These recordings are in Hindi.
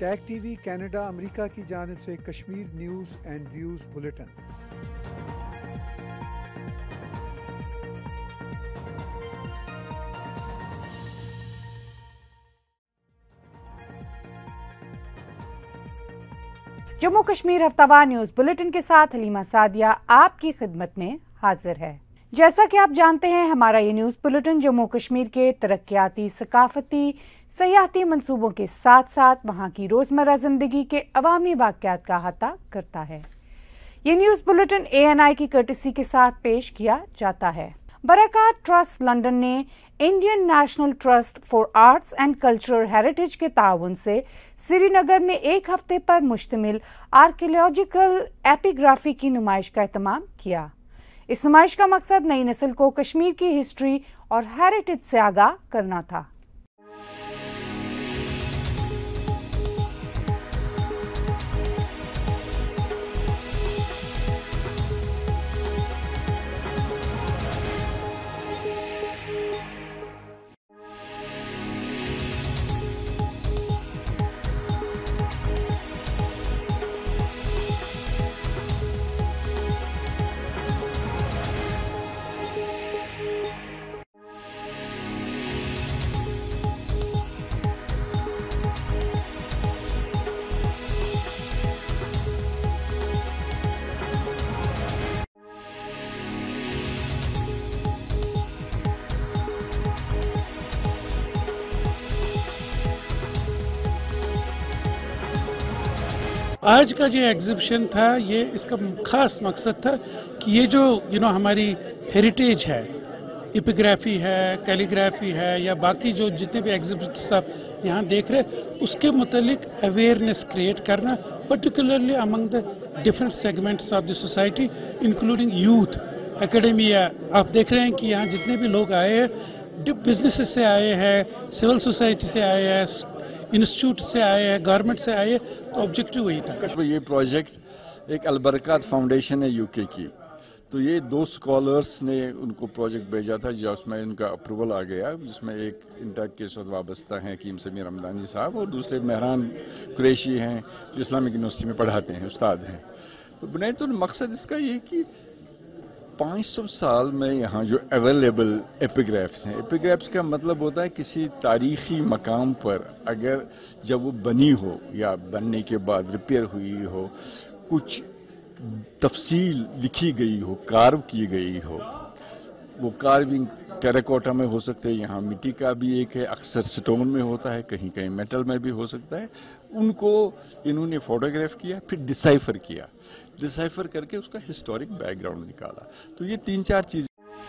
टैग टीवी कनाडा अमेरिका की जानिब से Kashmir news and views bulletin. Jammu Kashmir हफ्तावार न्यूज़ बुलेटिन के साथ हलीमा सादिया आपकी खिदमत में हाजिर है। जैसा कि आप जानते हैं, हमारा ये न्यूज़ बुलेटिन जम्मू कश्मीर के तरक्याती, सकाफती, सयाहती मंसूबों के साथ साथ वहाँ की रोज़मर्रा ज़िंदगी के अवामी वाक़यात का अहाता करता है। ये न्यूज़ बुलेटिन ANI की कर्टसी के साथ पेश किया जाता है। बरकत ट्रस्ट लंदन ने Indian National Trust for Arts and Cultural Heritage के ताउन से श्रीनगर में एक हफ्ते पर मुश्तमिल आर्कियोलॉजिकल एपिग्राफी की नुमाइश का एहतमाम किया। इस नुमाइश का मकसद नई नस्ल को कश्मीर की हिस्ट्री और हेरिटेज से आगाह करना था। आज का जो एग्जिबिशन था, ये इसका ख़ास मकसद था कि ये जो हमारी हेरिटेज है, एपिग्राफी है, कैलीग्राफी है या बाकी जो जितने भी एग्जिबिट्स आप यहाँ देख रहे हैं, उसके मुतालिक अवेयरनेस क्रिएट करना, particularly among the different segments of the society including youth. Academia आप देख रहे हैं कि यहाँ जितने भी लोग आए हैं, बिजनेस से आए हैं, सिविल सोसाइटी से आए हैं, इंस्टीट्यूट से आए हैं, गवर्नमेंट से आए, तो ऑब्जेक्टिव वही था। ये प्रोजेक्ट एक अलबरकत फाउंडेशन है UK की, तो ये 2 स्कॉलर्स ने उनको प्रोजेक्ट भेजा था जिसमें उनका अप्रूवल आ गया, जिसमें एक इंटैक के साथ वाबस्ता हैं कीम समीर रमदानी साहब और दूसरे मेहरान कुरैशी हैं जो इस्लामिक यूनिवर्सिटी में पढ़ाते हैं, उस्ताद हैं। तो बुनियादी मकसद इसका ये कि 500 साल में यहाँ जो अवेलेबल एपिग्राफ्स हैं, एपिग्राफ्स का मतलब होता है किसी तारीख़ी मकाम पर अगर जब वो बनी हो या बनने के बाद रिपेयर हुई हो, कुछ तफसील लिखी गई हो, कार्व की गई हो, वो कार्विंग टेराकोटा में हो सकते हैं, यहाँ मिट्टी का भी एक है, अक्सर स्टोन में होता है, कहीं कहीं मेटल में भी हो सकता है। उनको इन्होंने फोटोग्राफ किया, फिर डिसाइफर करके उसका हिस्टोरिक बैकग्राउंड निकाला। तो ये 3-4 चीज़।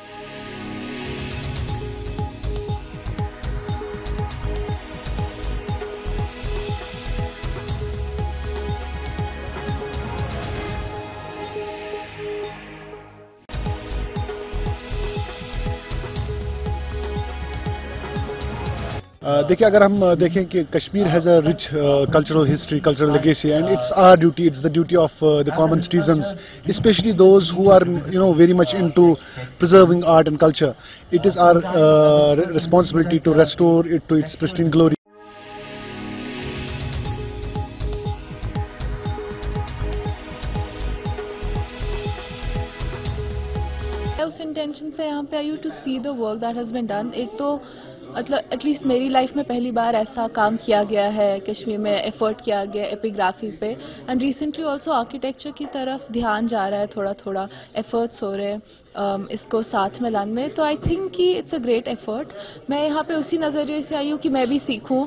देखिए, अगर हम देखें कि Kashmir has a rich cultural history, cultural legacy, and it's our duty, it's the duty of the common citizens, specially those who are very much into preserving art and culture. It is our responsibility to restore it to its pristine glory. उस इंटेंशन से यहाँ पे आई you to see the work that has been done. एक तो मतलब एटलीस्ट मेरी लाइफ में पहली बार ऐसा काम किया गया है कश्मीर में, एफर्ट किया गया एपिग्राफी पे, एंड रिसेंटली ऑल्सो आर्किटेक्चर की तरफ ध्यान जा रहा है, थोड़ा थोड़ा एफर्ट्स हो रहे हैं इसको साथ में लाने में। तो आई थिंक कि इट्स अ ग्रेट एफर्ट। मैं यहाँ पे उसी नज़रिए से आई हूँ कि मैं भी सीखूँ।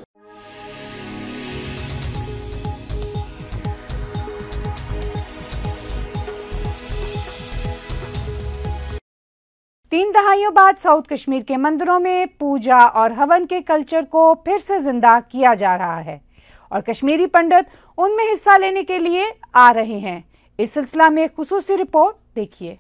तीन दहाइयों बाद साउथ कश्मीर के मंदिरों में पूजा और हवन के कल्चर को फिर से जिंदा किया जा रहा है और कश्मीरी पंडित उनमें हिस्सा लेने के लिए आ रहे हैं। इस सिलसिला में एक खुसूसी रिपोर्ट देखिए।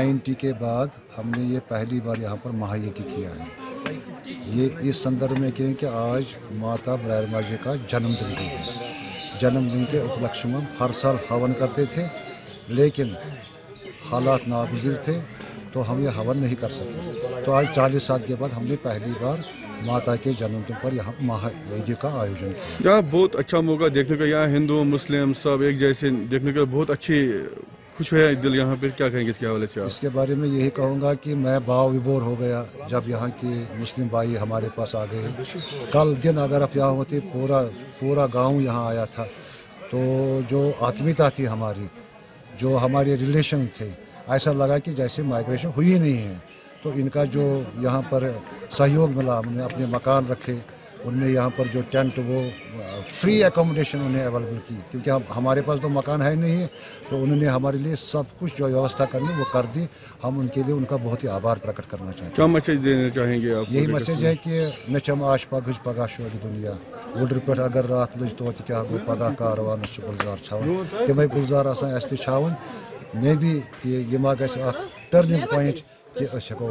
90 के बाद हमने ये पहली बार यहाँ पर महायज्ञ किया है। ये इस संदर्भ में कहें कि आज माता ब्रह्मा जी का जन्मदिन है। जन्मदिन के उपलक्ष्य में हर साल हवन करते थे, लेकिन हालात नागुज़िर थे तो हम ये हवन नहीं कर सके। तो आज 40 साल के बाद हमने पहली बार माता के जन्मदिन पर यहाँ महायज्ञ का आयोजन किया। यहाँ बहुत अच्छा मौका देखने का, यहाँ हिंदू मुस्लिम सब एक जैसे देखने का बहुत अच्छी खुश है दिल। यहाँ पर क्या कहेंगे इसके हवाले से? इसके बारे में यही कहूँगा कि मैं भाव विभोर हो गया जब यहाँ के मुस्लिम भाई हमारे पास आ गए। कल दिन अगर आप यहाँ होते पूरा गांव यहाँ आया था, तो जो आत्मीयता थी हमारी, जो हमारे रिलेशन थे, ऐसा लगा कि जैसे माइग्रेशन हुई ही नहीं है। तो इनका जो यहाँ पर सहयोग मिला, उन्होंने अपने मकान रखे, उनने यहाँ पर जो टेंट वो फ्री एकोमोडेशन उन्हें अवेलेबल की, क्योंकि हमारे पास तो मकान है नहीं है। तो उन्होंने हमारे लिए सब कुछ जो व्यवस्था करनी वो कर दी। हम उनके लिए उनका बहुत ही आभार प्रकट करना चाहते हैं। क्या मैसेज देना चाहेंगे आप? यही मैसेज है कि मे चम आश पगज पगह शोर दुनिया वुडर पे अगर रात लज तो क्या गो पगह कारवान गुलजार छावन तमें गुलजार आसान अस छावन। मे भी ये मा गि टर्निंग पॉइंट कि हेको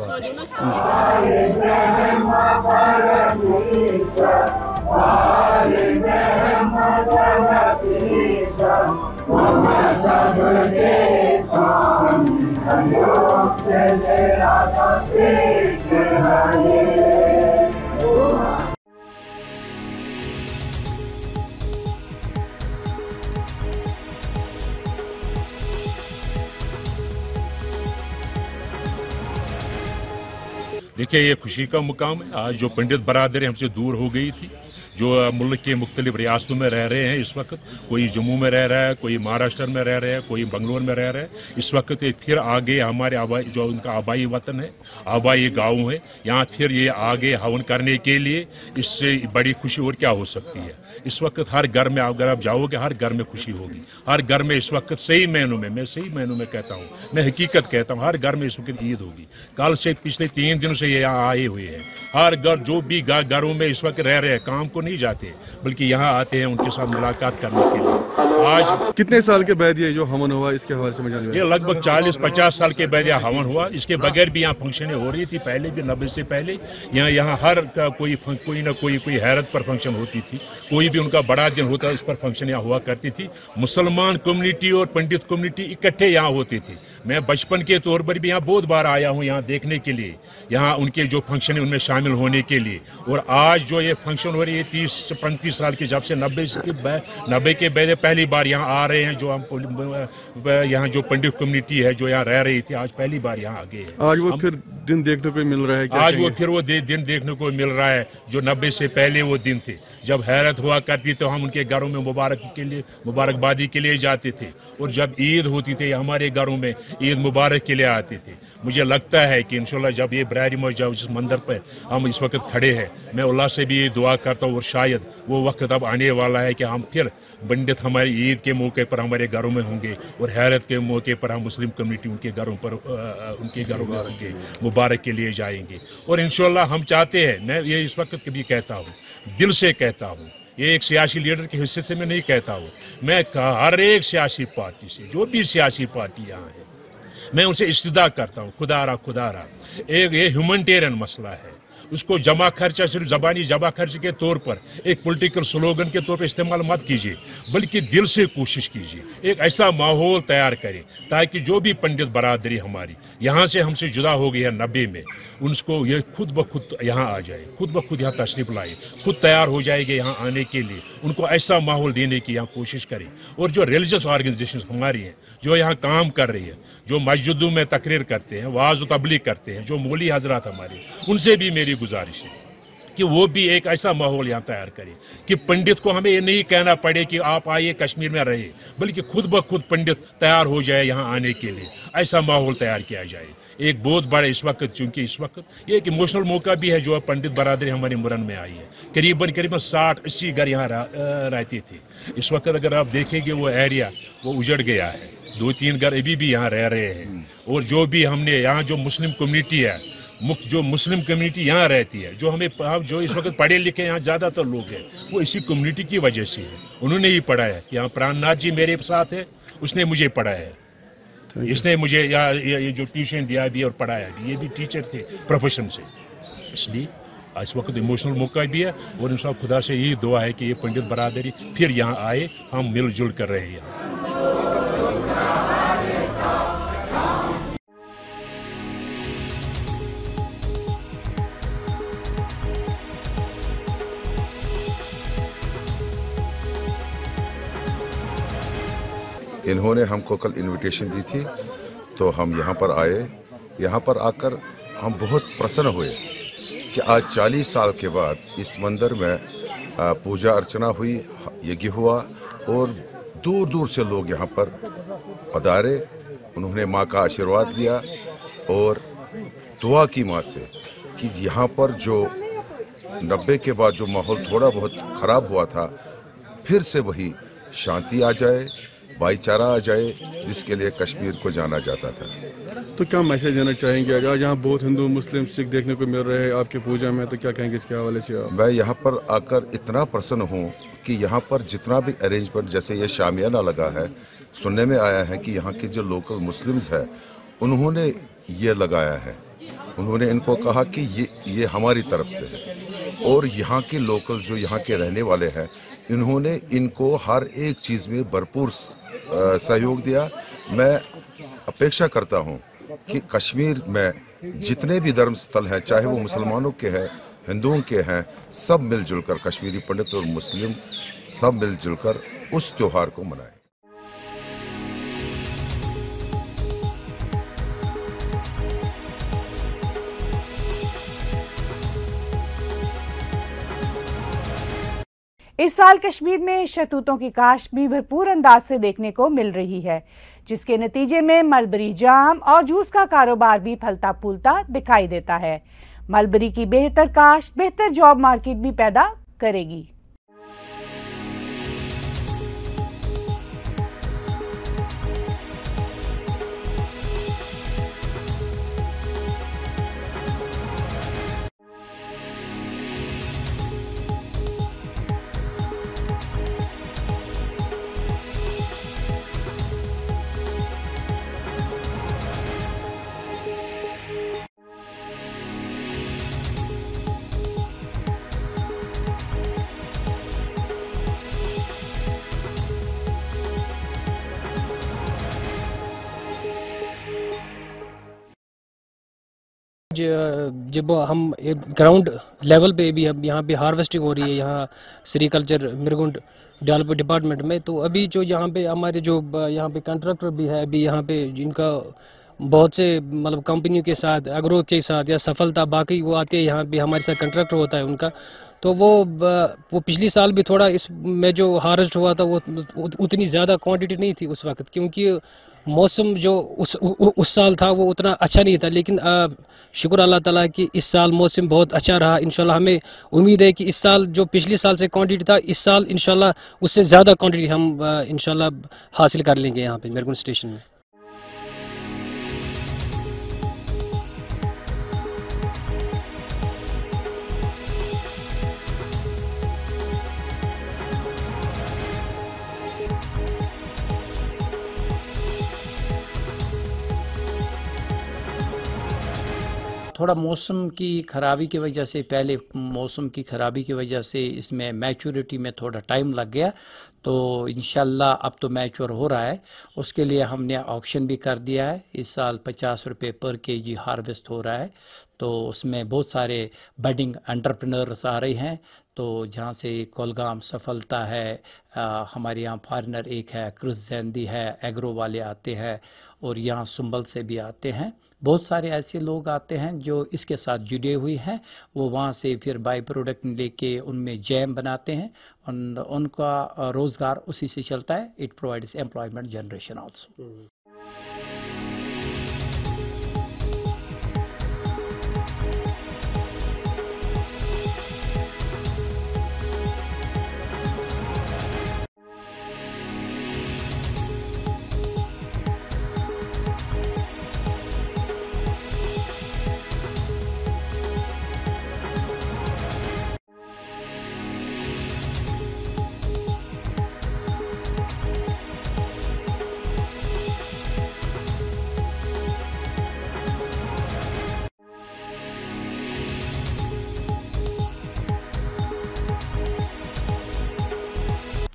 देखिए, ये खुशी का मुकाम है। आज जो पंडित बरादरी हमसे दूर हो गई थी, जो मुल्क के मुख्तलिफ रियासतों में रह रहे हैं इस वक्त, कोई जम्मू में रह रहा है, कोई महाराष्ट्र में रह रहा है, कोई बंगलोर में रह रहा है, इस वक्त ये फिर आगे हमारे आबाई जो उनका आबाई वतन है, आबाई गाँव है, यहाँ फिर ये आगे हवन करने के लिए, इससे बड़ी खुशी और क्या हो सकती है। इस वक्त हर घर में अगर आप जाओगे, हर घर में खुशी होगी। हर घर में इस वक्त सही मायनों में, मैं सही मायनों में कहता हूँ, मैं हकीकत कहता हूँ, हर घर में इस वक्त ईद होगी। कल से पिछले 3 दिनों से ये यहाँ आए हुए हैं। हर घर जो भी घरों में इस वक्त रह रहे हैं, काम को नहीं जाते, बल्कि यहाँ आते हैं उनके साथ मुलाकात करने के लिए। आज कितने साल के बाद ये जो हवन हुआ, इसके हवाले से मुझे? ये लगभग 40-50 साल के बाद यहाँ हवन हुआ। इसके बगैर भी यहाँ फंक्शनें हो रही थी पहले भी, 90 से पहले यहाँ हर कोई ना कोई हैरत पर फंक्शन होती थी। कोई भी उनका बड़ा दिन होता, इस पर फंक्शन यहाँ हुआ करती थी। मुसलमान कम्युनिटी और पंडित कम्युनिटी इकट्ठे यहाँ होती थी। मैं बचपन के तौर पर भी यहाँ बहुत बार आया हूँ यहाँ देखने के लिए, यहाँ उनके जो फंक्शन है उनमें शामिल होने के लिए। और आज जो ये फंक्शन हो रही है 30-35 साल की, जब से 90 के बाद पहली बार यहाँ आ रहे हैं। जो हम यहाँ जो पंडित कम्युनिटी है जो यहाँ रह रही थी, आज पहली बार यहाँ आ गए हैं। आज वो फिर दिन देखने को मिल रहा है। आज वो फिर वो दिन देखने को मिल रहा है जो 90 से पहले वो दिन थे, जब हैरत हुआ करती तो हम उनके घरों में मुबारकबादी के लिए जाते थे। और जब ईद होती थी हमारे घरों में ईद मुबारक के लिए आते थे। मुझे लगता है कि इंशाल्लाह जब ये बरारी मस्जिद जिस मंदिर पर हम इस वक्त खड़े हैं, मैं अल्लाह से भी ये दुआ करता हूँ और शायद वो वक्त अब आने वाला है कि हम फिर पंडित हमारी ईद के मौके पर हमारे घरों में होंगे और हैरत के मौके पर हम मुस्लिम कम्युनिटी उनके घरों में होंगे, मुबारक के लिए जाएंगे। और इंशाल्लाह हम चाहते हैं, मैं ये इस वक्त भी कहता हूँ, दिल से कहता हूँ, ये एक सियासी लीडर के हिस्से से मैं नहीं कहता हूँ, मैं हर एक सियासी पार्टी से, जो भी सियासी पार्टी यहाँ है, मैं उनसे इस्तिदा करता हूँ, खुदारा एक ये ह्यूमनिटेरियन मसला है, उसको जमा खर्चा सिर्फ ज़बानी जमा खर्च के तौर पर, एक पॉलिटिकल स्लोगन के तौर पर इस्तेमाल मत कीजिए, बल्कि दिल से कोशिश कीजिए, एक ऐसा माहौल तैयार करें ताकि जो भी पंडित बरादरी हमारी यहाँ से हमसे जुदा हो गई है 90 में, उनको ये खुद ब खुद यहाँ आ जाए, खुद ब खुद यहाँ तशरीफ लाए, खुद तैयार हो जाएंगे यहाँ आने के लिए। उनको ऐसा माहौल देने की यहाँ कोशिश करें। और जो रिलीजियस ऑर्गेनाइजेशन हमारी हैं, जो यहाँ काम कर रही है, जो मस्जिदों में तकरीर करते हैं, वाज़ व तबलीग करते हैं, जो मौलवी हजरात हमारे, उनसे भी मेरी गुजारिश है कि वो भी एक ऐसा माहौल यहाँ तैयार करें कि पंडित को हमें ये नहीं कहना पड़े कि आप आइए कश्मीर में रहिए, बल्कि खुद ब खुद पंडित तैयार हो जाए यहाँ आने के लिए, ऐसा माहौल तैयार किया जाए। एक बहुत बड़ा इस वक्त, चूँकि इस वक्त ये एक इमोशनल मौका भी है जो पंडित बरादरी हमारी मुरन में आई है। करीबन 60-80 घर यहाँ रहते थे। इस वक्त अगर आप देखेंगे वो एरिया वो उजड़ गया है, 2-3 घर अभी भी यहाँ रह रहे हैं। और जो भी हमने यहाँ जो मुस्लिम कम्युनिटी है, जो मुस्लिम कम्युनिटी यहाँ रहती है, जो इस वक्त पढ़े लिखे यहाँ ज़्यादातर लोग हैं, वो इसी कम्युनिटी की वजह से है। उन्होंने ही पढ़ा है। यहाँ प्राणनाथ जी मेरे साथ है, उसने मुझे पढ़ाया है। इसने मुझे ये जो ट्यूशन दिया भी और पढ़ाया भी, ये भी टीचर थे प्रोफेशन से, इसलिए इस वक्त इमोशनल मौका भी है। और इंशाअल्लाह खुदा से यही दुआ है कि ये पंडित बरादरी फिर यहाँ आए, हम मिलजुल कर रहे हैं यहाँ। इन्होंने हमको कल इनविटेशन दी थी तो हम यहाँ पर आए। यहाँ पर आकर हम बहुत प्रसन्न हुए कि आज 40 साल के बाद इस मंदिर में पूजा अर्चना हुई, यज्ञ हुआ और दूर दूर से लोग यहाँ पर पधारे। उन्होंने माँ का आशीर्वाद लिया और दुआ की माँ से कि यहाँ पर जो 90 के बाद जो माहौल थोड़ा बहुत ख़राब हुआ था, फिर से वही शांति आ जाए, भाईचारा आ जाए, जिसके लिए कश्मीर को जाना जाता था। तो क्या मैसेज देना चाहेंगे? आज यहाँ बहुत हिंदू मुस्लिम सिख देखने को मिल रहे हैं आपके पूजा में, तो क्या कहेंगे इसके हवाले से आप? मैं यहाँ पर आकर इतना प्रसन्न हूँ कि यहाँ पर जितना भी अरेंजमेंट, जैसे ये शामियाना लगा है, सुनने में आया है कि यहाँ के जो लोकल मुस्लिम्स है उन्होंने ये लगाया है। उन्होंने इनको कहा कि ये हमारी तरफ से है और यहाँ के लोकल जो यहाँ के रहने वाले हैं इन्होंने इनको हर एक चीज़ में भरपूर सहयोग दिया। मैं अपेक्षा करता हूँ कि कश्मीर में जितने भी धर्म स्थल हैं, चाहे वो मुसलमानों के हैं, हिंदुओं के हैं, सब मिलजुल कर, कश्मीरी पंडित और मुस्लिम सब मिलजुल कर उस त्योहार को मनाएं। इस साल कश्मीर में शहतूतों की काश्त भी भरपूर अंदाज से देखने को मिल रही है, जिसके नतीजे में मलबरी जाम और जूस का कारोबार भी फलता फूलता दिखाई देता है। मलबरी की बेहतर काश्त बेहतर जॉब मार्केट भी पैदा करेगी। जब हम ग्राउंड लेवल पे भी अब यहाँ पे हार्वेस्टिंग हो रही है, यहाँ सेरिकल्चर मिरगुंड डेवलपमेंट डिपार्टमेंट में, तो अभी जो यहाँ पे हमारे जो यहाँ पे कॉन्ट्रैक्टर भी है, अभी यहाँ पे जिनका बहुत से मतलब कंपनियों के साथ, एग्रो के साथ या सफलता बाकी वो आते हैं यहाँ पे, हमारे साथ कॉन्ट्रैक्टर होता है उनका, तो वो पिछली साल भी थोड़ा इसमें जो हार्वेस्ट हुआ था वो उतनी ज़्यादा क्वांटिटी नहीं थी उस वक्त, क्योंकि मौसम जो उस साल था वो उतना अच्छा नहीं था। लेकिन शुक्र अल्लाह ताला कि इस साल मौसम बहुत अच्छा रहा। इंशाल्लाह हमें उम्मीद है कि इस साल जो पिछले साल से क्वांटिटी था, इस साल इंशाल्लाह उससे ज़्यादा क्वांटिटी हम इंशाल्लाह हासिल कर लेंगे यहाँ पे मिरगुंड स्टेशन में। थोड़ा मौसम की ख़राबी की वजह से, पहले मौसम की ख़राबी की वजह से इसमें मैच्योरिटी में थोड़ा टाइम लग गया, तो इंशाल्लाह अब तो मैच्योर हो रहा है। उसके लिए हमने ऑक्शन भी कर दिया है। इस साल 50 रुपये पर केजी हार्वेस्ट हो रहा है, तो उसमें बहुत सारे बडिंग एंटरप्रेन्योर्स आ रहे हैं। तो जहाँ से कोलगाम सफलता है, हमारे यहाँ फॉरेनर एक है, क्रिस जैंदी है, एग्रो वाले आते हैं, और यहाँ सुंबल से भी आते हैं। बहुत सारे ऐसे लोग आते हैं जो इसके साथ जुड़े हुए हैं, वो वहाँ से फिर बाई प्रोडक्ट लेके उनमें जैम बनाते हैं, उनका रोज़गार उसी से चलता है। It provides employment generation also.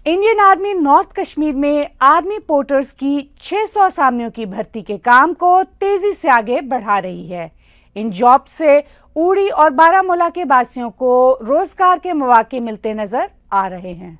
Indian army north Kashmir में आर्मी पोर्टर्स की 600 असामियों की भर्ती के काम को तेजी से आगे बढ़ा रही है। इन जॉब से उड़ी और बारामूला के वासियों को रोजगार के मौके मिलते नजर आ रहे हैं।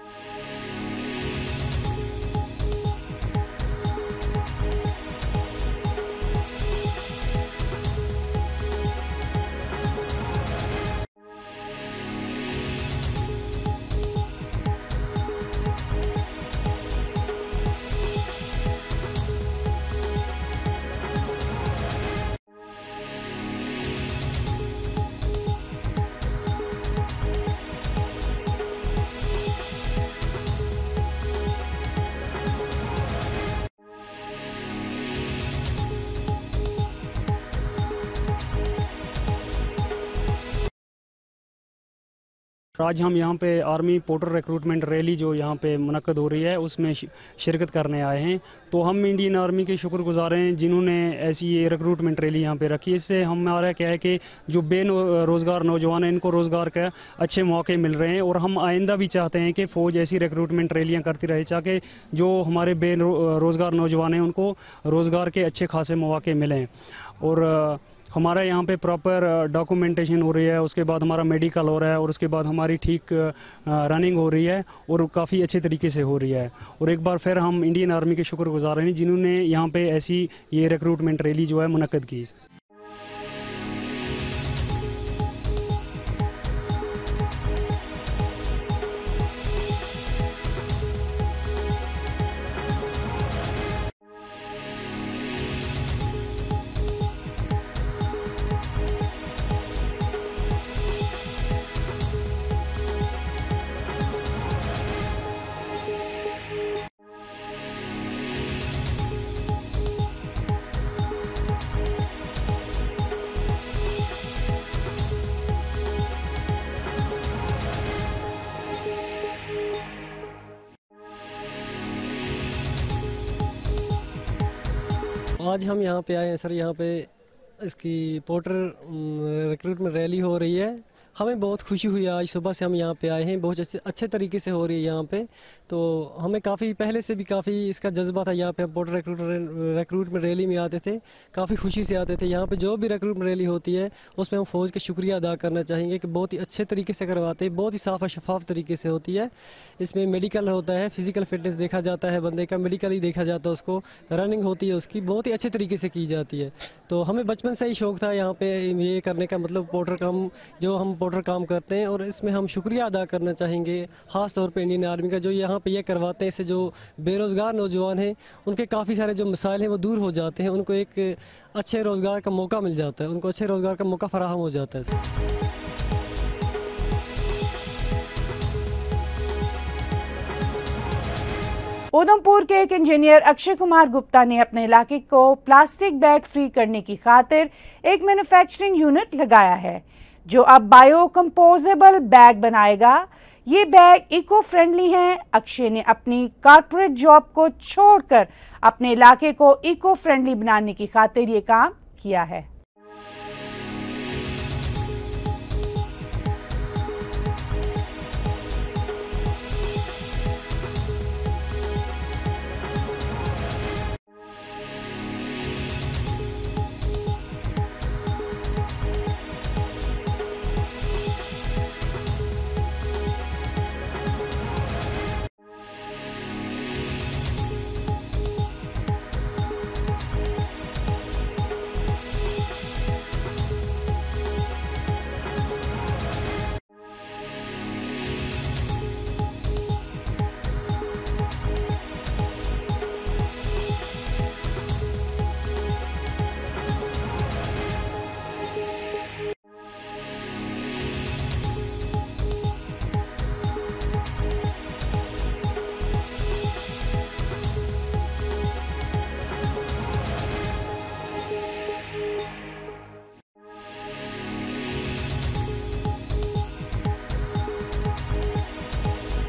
आज हम यहाँ पे आर्मी पोर्टर रिक्रूटमेंट रैली जो यहाँ पे मुनक्कद हो रही है उसमें शिरकत करने आए हैं। तो हम इंडियन आर्मी के शुक्रगुजार हैं जिन्होंने ऐसी ये रिक्रूटमेंट रैली यहाँ पे रखी। इससे हमारा क्या है कि जो बेरोज़गार नौजवान हैं इनको रोज़गार के अच्छे मौके मिल रहे हैं और हम आइंदा भी चाहते हैं कि फ़ौज ऐसी रिक्रूटमेंट रैलियाँ करती रहे ताकि जो हमारे बेरोज़गार नौजवान हैं उनको रोज़गार के अच्छे खासे मौके मिलें। और हमारा यहाँ पे प्रॉपर डॉक्यूमेंटेशन हो रही है, उसके बाद हमारा मेडिकल हो रहा है और उसके बाद हमारी ठीक रनिंग हो रही है और काफ़ी अच्छे तरीके से हो रही है। और एक बार फिर हम इंडियन आर्मी के शुक्रगुजार हैं जिन्होंने यहाँ पे ऐसी ये रिक्रूटमेंट रैली जो है मुनक्कद की। आज हम यहाँ पे आए हैं सर, यहाँ पे इसकी पोर्टर रिक्रूटमेंट रैली हो रही है। हमें बहुत खुशी हुई, आज सुबह से हम यहाँ पे आए हैं, बहुत अच्छे तरीके से हो रही है यहाँ पे। तो हमें काफ़ी पहले से भी काफ़ी इसका जज्बा था। यहाँ पे हम पोर्टर रिक्रूटमेंट रैली में आते थे, काफ़ी खुशी से आते थे। यहाँ पे जो भी रिक्रूटमेंट रैली होती है उसमें हम फ़ौज का शुक्रिया अदा करना चाहेंगे कि बहुत ही अच्छे तरीके से करवाते हैं, बहुत ही साफ और शफाफ तरीके से होती है। इसमें मेडिकल होता है, फिजिकल फिटनेस देखा जाता है बंदे का, मेडिकल ही देखा जाता है उसको, रनिंग होती है उसकी, बहुत ही अच्छे तरीके से की जाती है। तो हमें बचपन से ही शौक़ था यहाँ पे ये करने का, मतलब पोर्टर काम जो हम पोर्टर काम करते हैं और इसमें हम शुक्रिया अदा करना चाहेंगे ख़ास तौर पे इंडियन आर्मी का जो यहाँ पे ये करवाते हैं। इससे जो बेरोज़गार नौजवान हैं उनके काफ़ी सारे जो मसाइल हैं वो दूर हो जाते हैं, उनको एक अच्छे रोज़गार का मौका मिल जाता है, उनको अच्छे रोज़गार का मौका फराहम हो जाता है। उधमपुर के एक इंजीनियर अक्षय कुमार गुप्ता ने अपने इलाके को प्लास्टिक बैग फ्री करने की खातिर एक मैन्युफैक्चरिंग यूनिट लगाया है जो अब बायो कंपोजेबल बैग बनाएगा। ये बैग इको फ्रेंडली हैं। अक्षय ने अपनी कॉर्पोरेट जॉब को छोड़कर अपने इलाके को इको फ्रेंडली बनाने की खातिर ये काम किया है।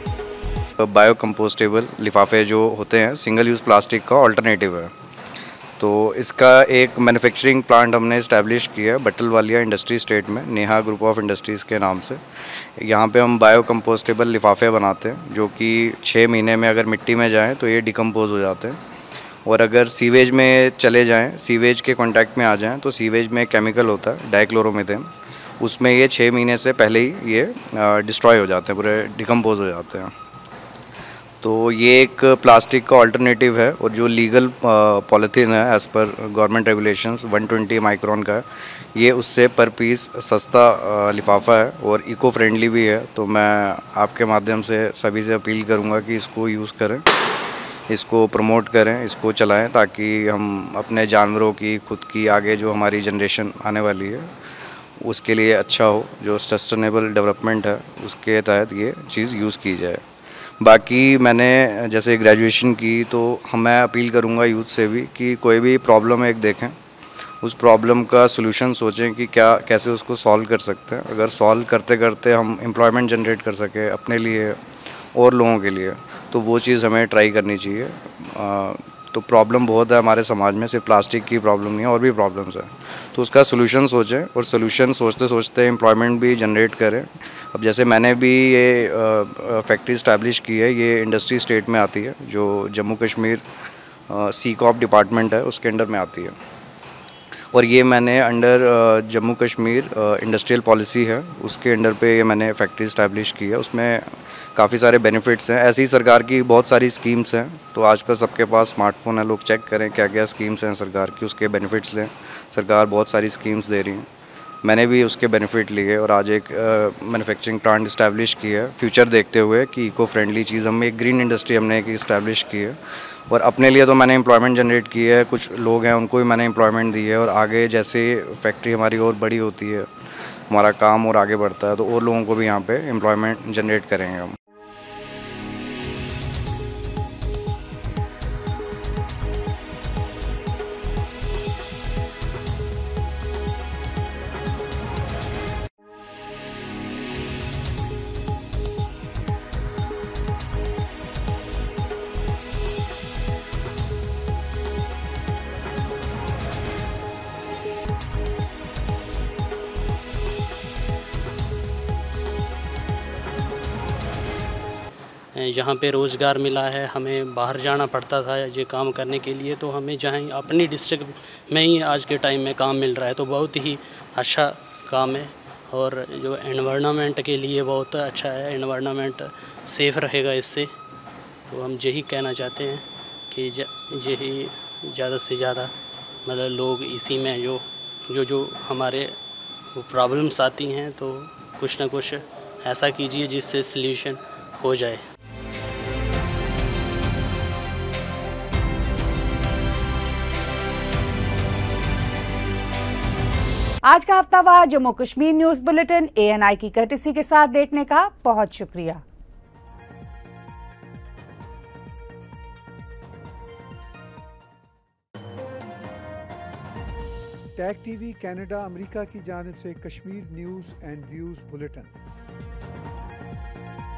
बायो कंपोस्टेबल लिफाफे जो होते हैं सिंगल यूज़ प्लास्टिक का ऑल्टरनेटिव है। तो इसका एक मैन्युफैक्चरिंग प्लांट हमने इस्टेब्लिश किया है बट्टलवालिया इंडस्ट्री स्टेट में, नेहा ग्रुप ऑफ इंडस्ट्रीज़ के नाम से। यहाँ पे हम बायो कंपोस्टेबल लिफाफे बनाते हैं जो कि 6 महीने में अगर मिट्टी में जाएं तो ये डिकम्पोज हो जाते हैं, और अगर सीवेज में चले जाएं, सीवेज के कांटेक्ट में आ जाएं तो सीवेज में केमिकल होता है डाइक्लोरोमीथेन, उसमें ये 6 महीने से पहले ही ये डिस्ट्रॉय हो जाते हैं, पूरे डिकम्पोज हो जाते हैं। तो ये एक प्लास्टिक का अल्टरनेटिव है, और जो लीगल पॉलीथीन है as per government regulations 120 micron का है, ये उससे पर पीस सस्ता लिफाफा है और इको फ्रेंडली भी है। तो मैं आपके माध्यम से सभी से अपील करूँगा कि इसको यूज़ करें, इसको प्रमोट करें, इसको चलाएं, ताकि हम अपने जानवरों की, खुद की, आगे जो हमारी जनरेशन आने वाली है उसके लिए अच्छा हो। जो सस्टेनेबल डेवलपमेंट है उसके तहत ये चीज़ यूज़ की जाए। बाकी मैंने जैसे ग्रेजुएशन की, तो मैं अपील करूँगा यूथ से भी कि कोई भी प्रॉब्लम एक देखें, उस प्रॉब्लम का सॉल्यूशन सोचें कि क्या कैसे उसको सॉल्व कर सकते हैं। अगर सॉल्व करते करते हम एम्प्लॉयमेंट जनरेट कर सकें अपने लिए और लोगों के लिए, तो वो चीज़ हमें ट्राई करनी चाहिए। तो प्रॉब्लम बहुत है हमारे समाज में, सिर्फ प्लास्टिक की प्रॉब्लम नहीं है, और भी प्रॉब्लम्स हैं। तो उसका सोल्यूशन सोचें, और सोल्यूशन सोचते सोचते एम्प्लॉयमेंट भी जनरेट करें। अब जैसे मैंने भी ये फैक्ट्री इस्टेब्लिश की है, ये इंडस्ट्री स्टेट में आती है, जो जम्मू कश्मीर सीकॉप डिपार्टमेंट है उसके अंडर में आती है, और ये मैंने under Jammu Kashmir industrial policy है उसके अंडर पे ये मैंने फैक्ट्री इस्टेब्लिश की है। उसमें काफ़ी सारे बेनिफिट्स हैं, ऐसी सरकार की बहुत सारी स्कीम्स हैं। तो आजकल सबके पास स्मार्टफोन है, लोग चेक करें क्या क्या स्कीम्स हैं सरकार की, उसके बेनिफिट्स लें। सरकार बहुत सारी स्कीम्स दे रही हैं, मैंने भी उसके बेनिफिट लिए और आज एक मैन्युफैक्चरिंग प्लांट इस्टेब्लिश किया है, फ्यूचर देखते हुए कि इको फ्रेंडली चीज़, हम एक ग्रीन इंडस्ट्री हमने एक इस्टेब्लिश की है। और अपने लिए तो मैंने एम्प्लॉयमेंट जनरेट की है, कुछ लोग हैं उनको भी मैंने एम्प्लॉयमेंट दी है, और आगे जैसे फैक्ट्री हमारी और बड़ी होती है, हमारा काम और आगे बढ़ता है, तो और लोगों को भी यहाँ पे एम्प्लॉयमेंट जनरेट करेंगे हम। यहाँ पे रोज़गार मिला है, हमें बाहर जाना पड़ता था ये काम करने के लिए, तो हमें जहाँ अपनी डिस्ट्रिक्ट में ही आज के टाइम में काम मिल रहा है, तो बहुत ही अच्छा काम है। और जो एनवायरनमेंट के लिए बहुत अच्छा है, एनवायरनमेंट सेफ़ रहेगा इससे। तो हम यही कहना चाहते हैं कि यही ज़्यादा से ज़्यादा मतलब लोग इसी में जो हमारे प्रॉब्लम्स आती हैं, तो कुछ ना कुछ ऐसा कीजिए जिससे सल्यूशन हो जाए। आज का हफ्तावार Jammu Kashmir news bulletin ANI की कर्टेसी के साथ देखने का बहुत शुक्रिया। टैग टीवी कनाडा अमेरिका की जानिब से Kashmir news and views bulletin.